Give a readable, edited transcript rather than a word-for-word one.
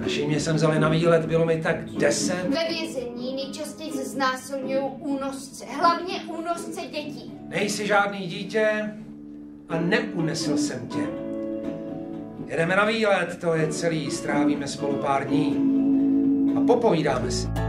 Naši mě sem vzali na výlet, bylo mi tak 10. Ve vězení nejčastěji znásilňují únosce, hlavně únosce dětí. Nejsi žádný dítě a neunesl jsem tě. Jedeme na výlet, to je celý, strávíme spolu pár dní a popovídáme si.